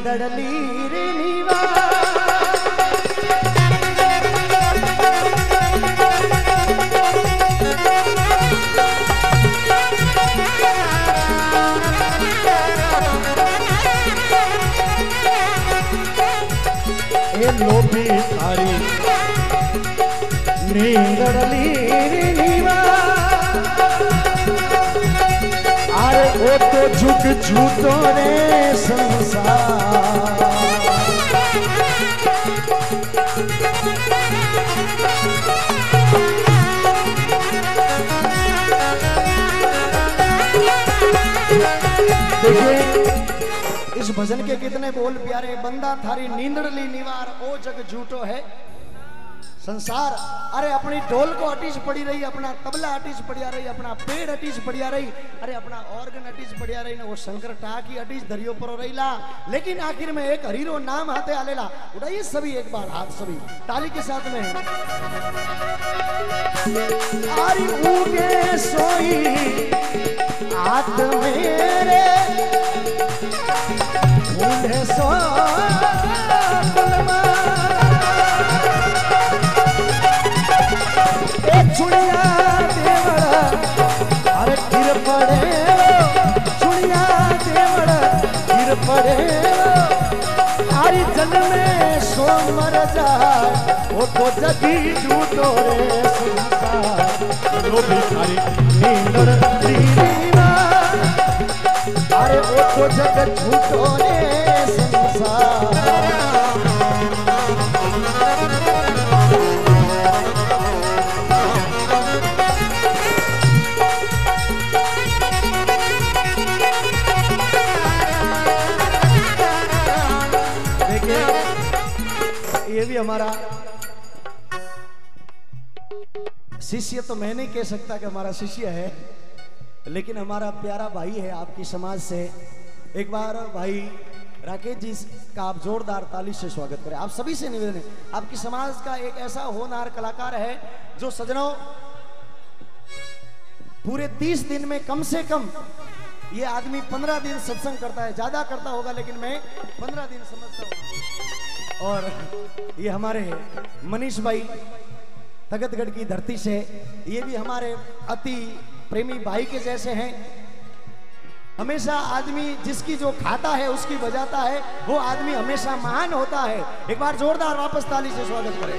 नींदड़ली रे नीवा लोभी थारी नींदड़ली रे नीवा अरे ओ तो झुक झूठो रे संसार देखिए इस भजन के कितने बोल प्यारे। बंदा थारी नींदड़ली निवार ओ जग झूठो है संसार। अरे अपनी ढोल को अटीज पड़ी रही, अपना तबला अटीज पड़िया रही, अपना पेड़ अटीज पड़िया रही, अरे अपना ऑर्गन अटीज पड़िया रही ना, वो शंकर टाकी अटीज धरियो पर रहीला। लेकिन आखिर में एक हरीरो नाम हाथे आलेला। उठाइए सभी एक बार हाथ, सभी ताली के साथ में। आरी उगे सोई हाथ मेरे ढूंढे सो चुड़िया देवड़ा अरे गिर पड़े चुड़िया देवड़ा गिर पड़े आरी जल में सो मर जाए वो तो जगी झूठो रे संसार। लोभी थारी नींदड़ली निवार अरे वो तो जग झूठो रे संसार। ये भी हमारा शिष्य तो मैं नहीं कह सकता कि हमारा शिष्य है, लेकिन हमारा प्यारा भाई है आपकी समाज से। एक बार भाई राकेश जी का आप जोरदार ताली से स्वागत करें। आप सभी से निवेदन है, आपकी समाज का एक ऐसा होनहार कलाकार है जो सजनों पूरे 30 दिन में कम से कम ये आदमी 15 दिन सत्संग करता है। ज्यादा करता होगा लेकिन मैं 15 दिन समझता हूँ। और ये हमारे मनीष भाई तगतगढ़ की धरती से, ये भी हमारे अति प्रेमी भाई के जैसे हैं। हमेशा आदमी जिसकी जो खाता है उसकी बजाता है, वो आदमी हमेशा महान होता है। एक बार जोरदार वापस ताली से स्वागत करें।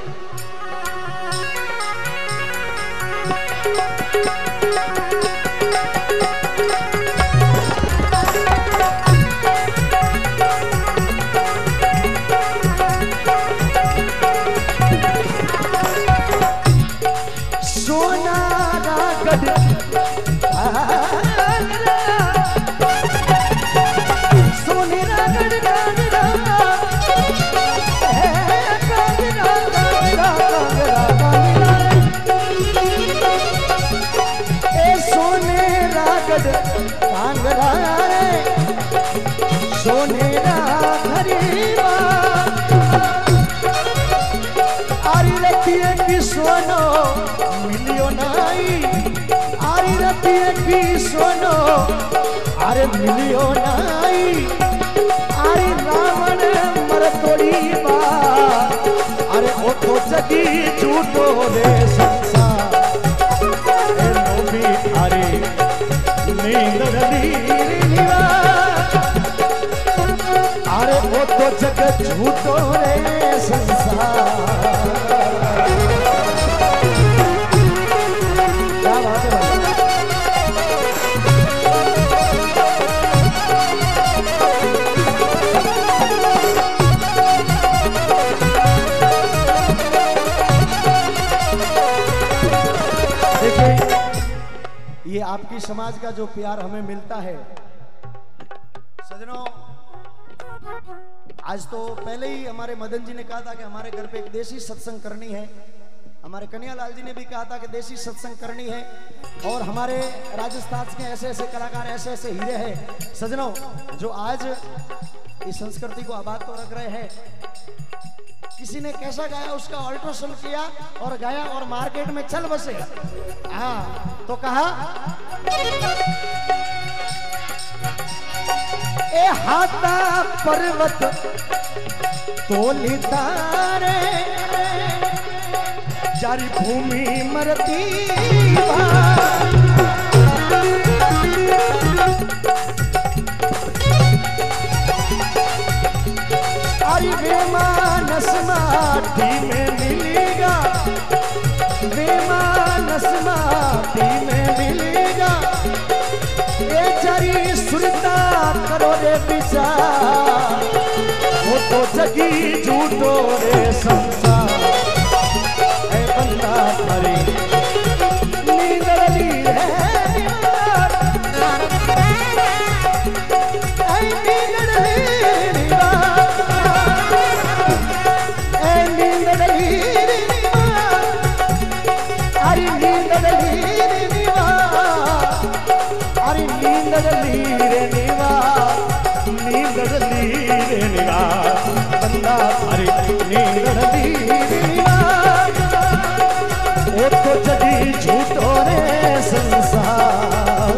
सोनेरा घरीबा आरी रतिए की सोनो मिलियो नाई, आरी रतिए की सोनो अरे मिलियो नाई। आरी रावण मर तोड़ी बा अरे ओ तो जगी झूठो रे संसार। लोभी थारी नींदड़ली अरे वो तो जग झूठो रे संसार। क्या बात है देखिए, ये आपकी समाज का जो प्यार हमें मिलता है सजनों। आज तो पहले ही हमारे मदन जी ने कहा था कि हमारे घर पे एक देसी सत्संग करनी है। हमारे कन्हैयालाल जी ने भी कहा था कि देसी सत्संग करनी है। और हमारे राजस्थान के ऐसे ऐसे कलाकार, ऐसे ऐसे हीरे हैं सजनों, जो आज इस संस्कृति को आबाद तो रख रहे हैं। किसी ने कैसा गाया उसका अल्ट्रासाउंड किया और गाया और मार्केट में चल बसे। हाँ तो कहा ए हाथा पर्वत तोली तारे जारी भूमि मरती आई बेमानस माटी में मिलेगा, बेमानस माटी में मिलेगा। ये जरी सुरता करो रे विचार, वो तो जगी झूठो रे संसार। ऐ बंदा थारी नींद रली है, ऐ नींद रली बंदा थारी नींद रली वो तो जगी झूठो रे संसार।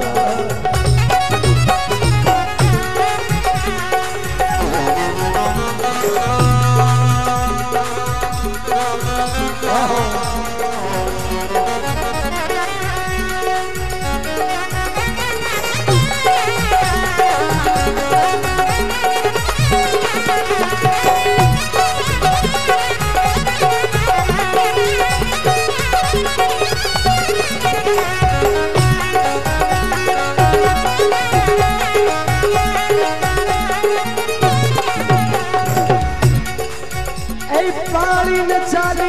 पानी न चाली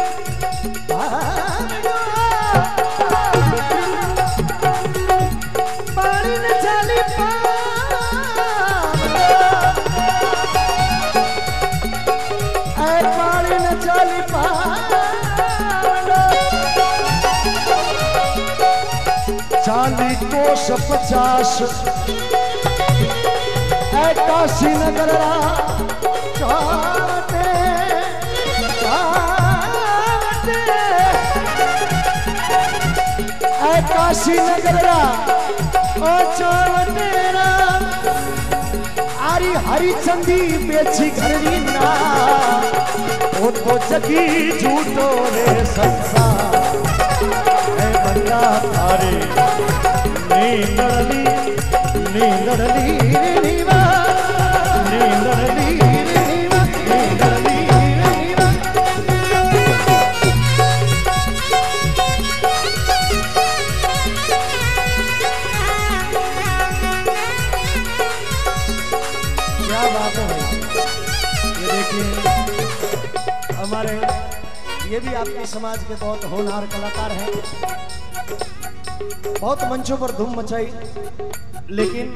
पानी न चाली पानी न चाली चाली कोश 50 काशी नगर काशी नगर चौटेरा आरी हरिचंदी बेची घरनी ना वो तो जगी झूठो रे संसार। ऐ बंदा थारे नींद रली नींद रली नीवा नींद रली नीवा नींद रली हमारे ये भी आपके समाज के बहुत होनहार कलाकार हैं, बहुत मंचों पर धूम मचाई। लेकिन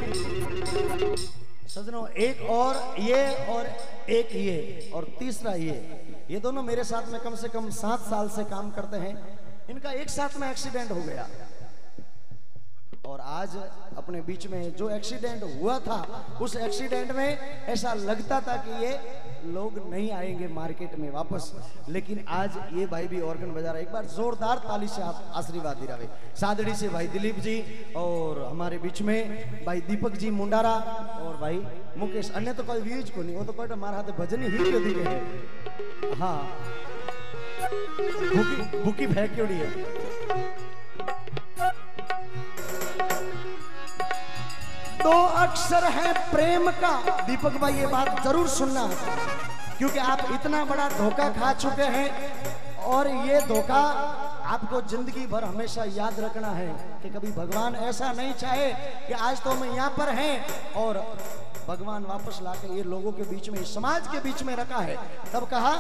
सजनों एक और एक ये और तीसरा ये दोनों मेरे साथ में कम से कम 7 साल से काम करते हैं। इनका एक साथ में एक्सीडेंट हो गया और आज अपने बीच में जो एक्सीडेंट हुआ था उस एक्सीडेंट में ऐसा लगता था कि ये लोग नहीं आएंगे मार्केट में वापस, लेकिन आज ये भाई भी ऑर्गन बजा रहा है। एक बार जोरदार ताली से आप आशीर्वाद दे रहे। सादड़ी से भाई दिलीप जी और हमारे बीच में भाई दीपक जी मुंडारा और भाई मुकेश। अन्य तो कोई व्यूज को नहीं, वो तो कोई हमारे हाथ भजन ही क्यों दी गए। हाँ भूकी फेंक क्यों है। दो अक्षर है प्रेम का। दीपक भाई ये बात जरूर सुनना, क्योंकि आप इतना बड़ा धोखा खा चुके हैं और ये धोखा आपको जिंदगी भर हमेशा याद रखना है कि कभी भगवान ऐसा नहीं चाहे कि आज तो हम यहाँ पर हैं और भगवान वापस लाके ये लोगों के बीच में, समाज के बीच में रखा है। तब कहा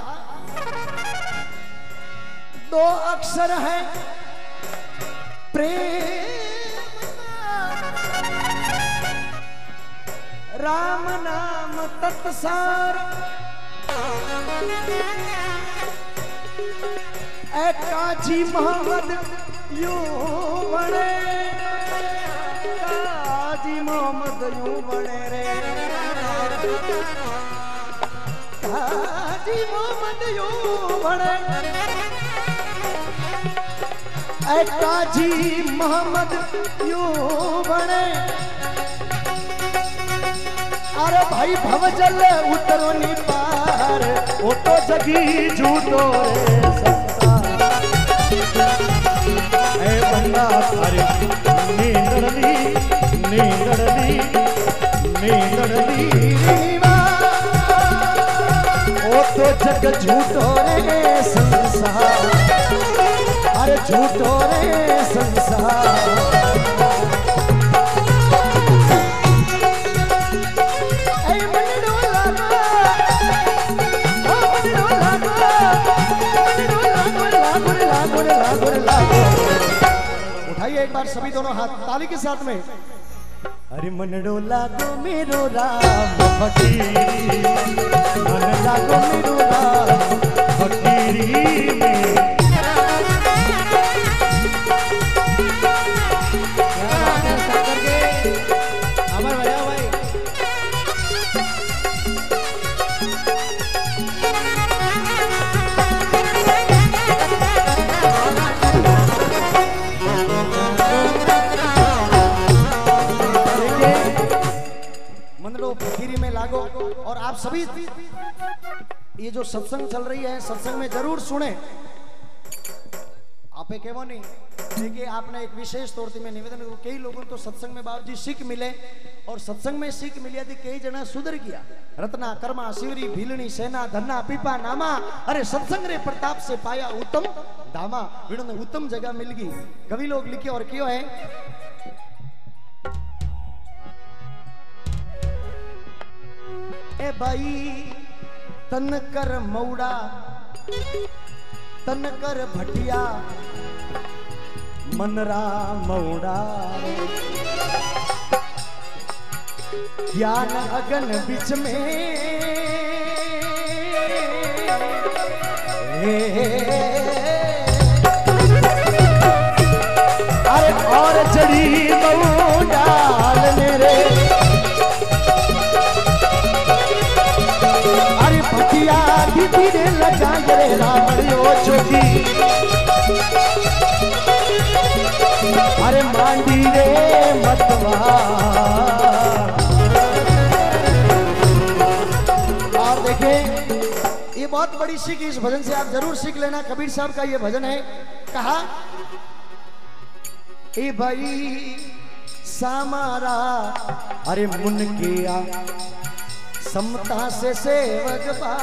दो अक्षर है प्रेम, राम नाम तत्सार, ऐ काजी मोहम्मद यूं बने, काजी मोहम्मद यूं बने रे, काजी मोहम्मद यूं बने, ऐ काजी मोहम्मद यूं बने, अरे भाई भवजल उतरो नी पार ओ तो जगी झूठो रे संसार ए बंदा थारे नींदड़ली नींदड़ली नींदड़ली ओ तो जग झूठो रे संसार अरे झूठो रे संसार उठाइए एक बार सभी दोनों हाथ ताली के साथ में। अरे मनडो लागो मेरो राम फकीरी मन लागो मेरो राम फकीरी में अमर भैया भाई फकीरी में लागो। और आप सभी ये जो सत्संग चल रही है सत्संग में जरूर सुने आप एक वो नहीं देखिए आपने एक विशेष तौर से मैं निवेदन करूं कई लोगों तो सत्संग में बाबूजी सीख मिले और सत्संग में सीख मिली थी कई जना सुधर गया रत्ना कर्मा शिवरी भीलनी सेना धन्ना पीपा नामा अरे सत्संग रे प्रताप से पाया उत्तम धामा विनोद उत्तम जगह मिल गई कवि लोग लिखे और क्यों है ए भाई तन कर मौड़ा तन कर भटिया मनरा मौड़ा ज्ञान अगन बीच में अरे और जड़ी मौडाल मेरे धीरे लगा रे रावणियो जोगी अरे मांडी रे मतवा और देखिए ये बहुत बड़ी सीख इस भजन से आप जरूर सीख लेना कबीर साहब का ये भजन है कहा ए भाई सामारा अरे मुन किया समता से सेवक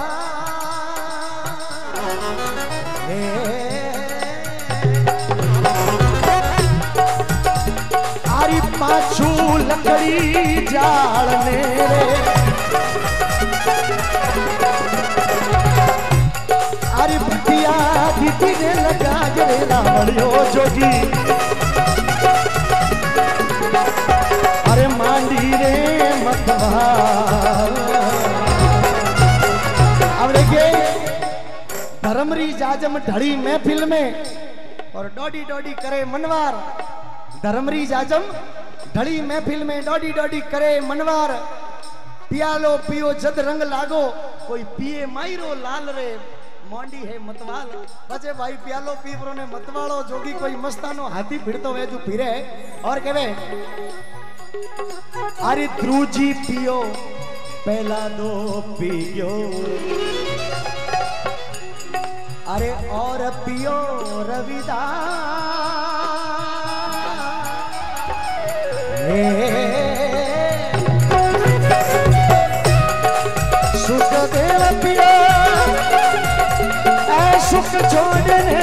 आरी पाछू लकड़ी जाल मेरे आरी भटिया दीदी ने लगा रे रावणियो जोगी अरे मांडी रे मतवा अब देखिए धर्मरी जाजम ढड़ी महफिल में और डोडी डोडी करे मनवार धर्मरी जाजम ढड़ी महफिल में डोडी डोडी करे मनवार पियालो पियो जद रंग लागो कोई पिए मायरो लाल रे मोंडी है मतवाल बचे भाई पियालो पीवरो ने मतवालो जोगी कोई मस्तानो हाथी भिड़तो वेजू फिरे और कहवे अरे द्रूजी पियो पहला दो पियो अरे और पियो रविदास सुख देव पियो ऐ सुख छोड़ने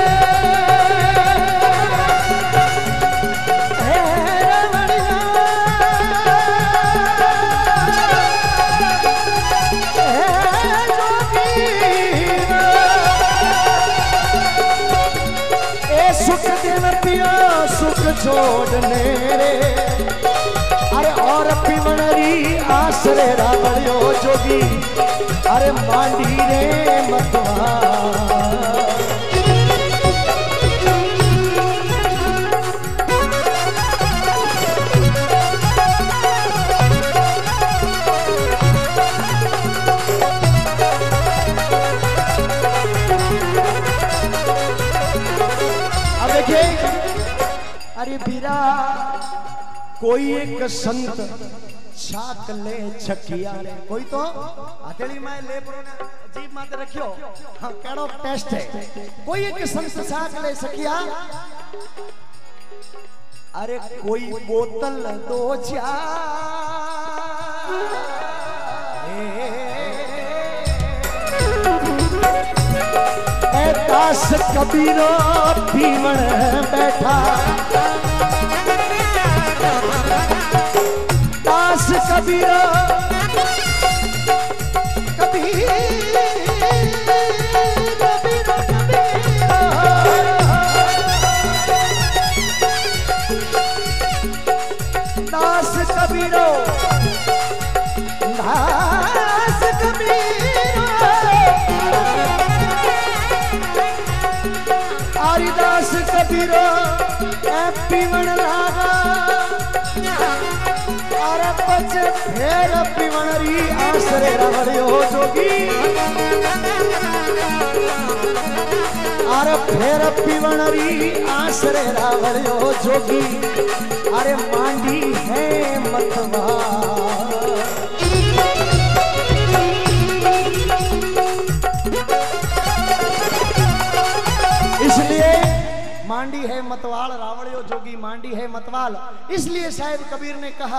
सुख छोड़ने रे अरे और पिमणरी आसरे रावणियो जोगी अरे मांडी रे मतवा अब देखिए अरे बीरा कोई एक संत छाक ले छकिया रे कोई तो हथेली में ले प्रो ने जीभ माते रखियो हां केड़ो टेस्ट है कोई एक संत छाक ले छकिया अरे कोई बोतल दो जा दास कबीरो पीवण बैठा दास कबीरो कबीरो दास कबीरो दास कबीरो हरिदास कबीरो पीवण लागा अरे पच फेर पीवण री आसरे रवड़ियो जोगी अरे फेर पीवण री आसरे रवड़ियो जोगी अरे मांडी है मतवा इसलिए मांडी है मतवाल रावड़ियो जोगी मांडी है मतवाल इसलिए साहिब कबीर ने कहा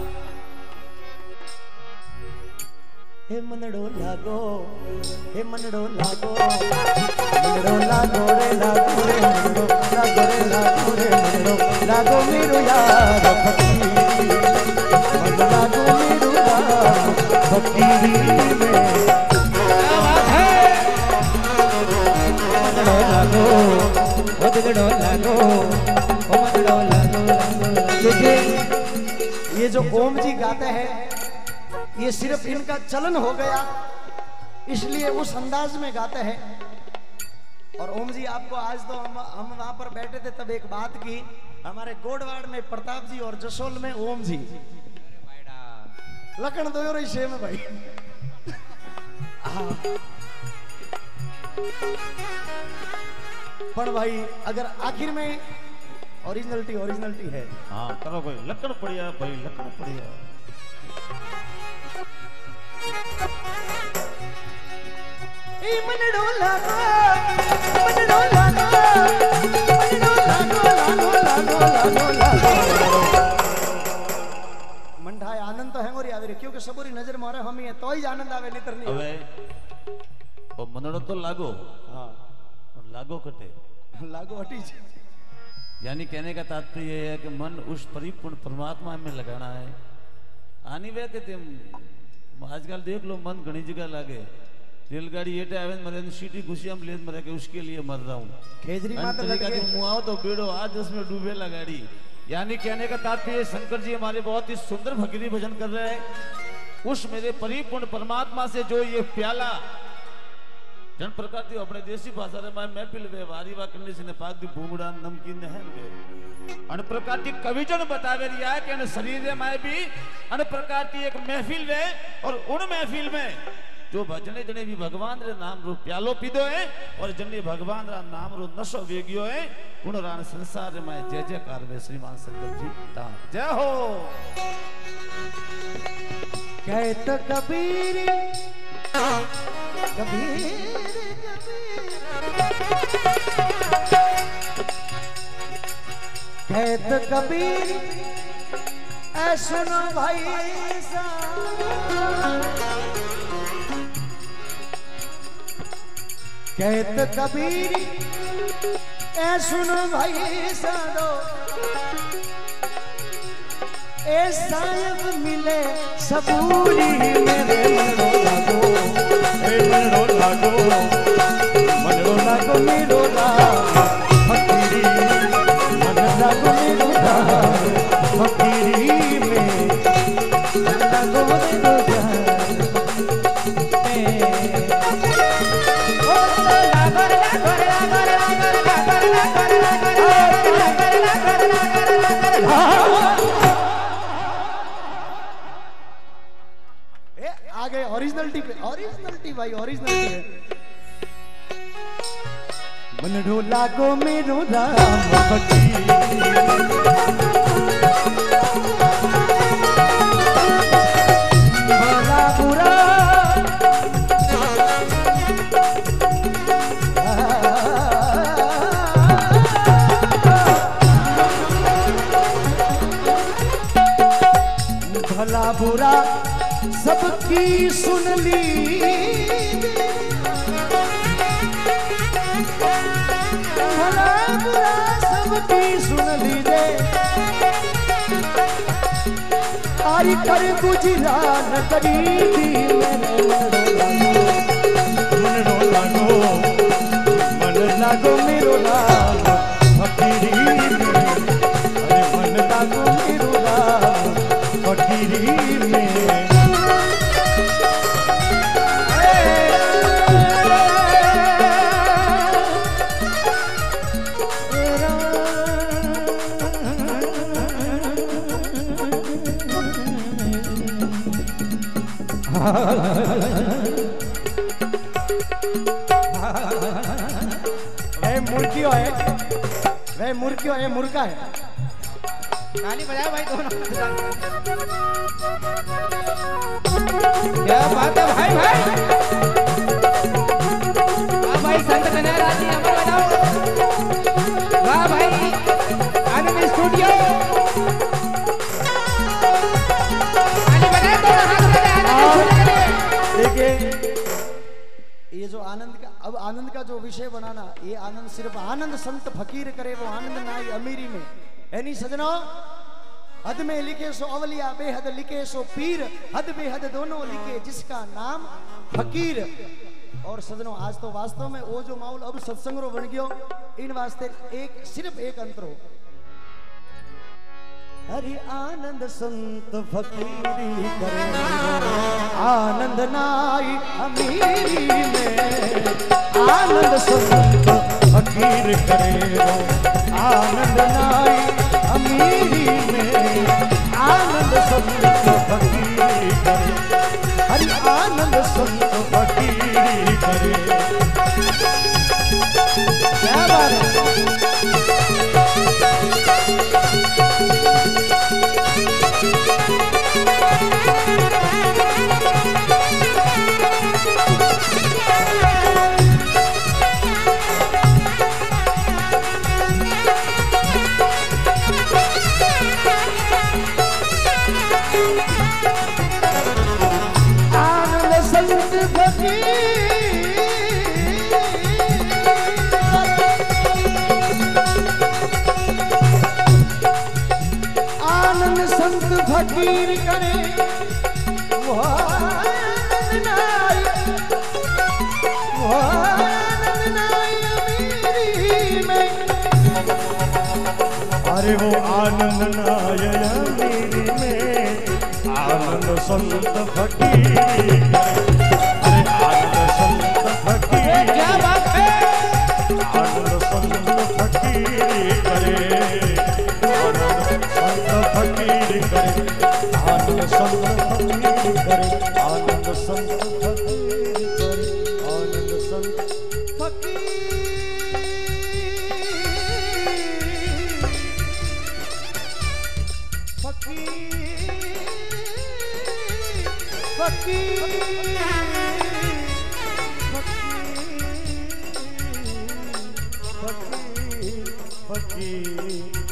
हे मनड़ो लागो रे लागो रे लागो रे लागो रे लागो मेरो यार फकीर मन लागो मेरो यार फकीरी में देखिए ये जो ओम जी गाते हैं ये सिर्फ इनका चलन हो गया इसलिए उस अंदाज में गाते हैं और ओम जी आपको आज तो हम वहां पर बैठे थे तब एक बात की हमारे गोडवाड़ में प्रताप जी और जसोल में ओम जी लखन दो रही शेम भाई पर भाई अगर आखिर में ओरिजिनलिटी है हाँ करो भाई लकड़ पड़िया भाई लकड़ पड़िया मनड़ो लागो मनड़ो लागो मंडा आनंद तो है मोरी आवे क्योंकि सबोरी नजर मारे हम ये तो ही आनंद आवे नहीं तरनी अबे ओ मनड़ो तो लागो हां लागो कटे लागो हटी यानी कहने का तात्पर्य है कि मन उस परिपूर्ण परमात्मा में लगाना है आनी वे के तुम आजकल देख लो मन घनी जगह लागे रेलगाड़ी ये आवे मरे सीटी घुसिया में ले मरे के उसके लिए मर रहा हूँ खेजरी माता लगे मुआओ तो बेड़ो आज उसमें डूबेला गाड़ी यानी कहने का तात्पर्य शंकर जी हमारे बहुत ही सुंदर भक्ति भजन कर रहे हैं उस मेरे परिपूर्ण परमात्मा से जो ये प्याला जन प्रकार थी अपने देसी भाषा रे महफिल वे वारी वा करने से पाक दी भूंगड़ा नमकीन नहन वे अन प्रकार की कविजन बतावे रिया है कि न शरीर में भी अन प्रकार की एक महफिल वे और उन महफिल में जो भजने जने भी भगवान रे नाम रो प्यालो पीदो है और जने भगवान रा नाम रो नशो वेगियो है उन रान संसार में जय जयकार वे श्रीमान शंकर जी ता जय हो कहत कबीर कहत कबीर ऐ सुनो भाई कहत कबीर ऐ सुनो भाई सारो ए साहिब मिले सबूरी मेरे मनरो लागो मेरो फकीरी मन लागो मेरो फकीरी में मन लागो मेरो आगे ओरिजिनलिटी भाई ओरिजिनलिटी है मनरो लागो मेरो राम फकीर भला बुरा सबकी सुन ली, भला बुरा सबकी सुन लीजे, आरी कर गुजरा न करी मन लागो मेरो नाम फकीरी में, अरे मन लागो मेरो नाम फकीरी में। वह मुर्गियों है, मुर्गा है। ताली बजाओ भाई दोनों। क्या बात है भाई भाई। वाह भाई संत कन्हैया राजी अमर बजाओ। वाह भाई आनंद स्टूडियो। ताली बजाओ दोनों हाथ बजाओ आनंद स्टूडियो। देखिए ये जो आनंद का, अब आनंद का जो विषय बनाना, ये आनंद सिर्फ आनंद संत फकीर करे वो आनंद ना ही अमीरी में। यानी सजनों, हद में लिखे सो अवलिया, बेहद लिखे सो पीर, हद बेहद दोनों लिखे जिसका नाम फकीर। और सजनों आज तो वास्तव में वो जो माहौल अब सत्संग रो बन गयो, इन वास्ते एक सिर्फ एक अंतरो, हरि आनंद संत फकीरी करे, आनंद नाई अमीरी में, आनंद संत फकीर करे, आनंद नाई अमीरी में, आनंद संत फकीरी करे, हरि आनंद संत फकीरी करे। क्या बात है। आनंद संत फकीर करे वो आनंद नाई, वो आनंद नाई अमीरी में, अरे वो आनंद नाई अमीरी में, आनंद संत फकीर करे, अरे आनंद संत फकीर। क्या बात है। आनंद संत फकीर करे, फकीर करे, आनंद संत फकीर करे, आनंद संत फकीर करे, आनंद संत फकीर, फकीर, फकीर, फकीर, फकीर, फकीर।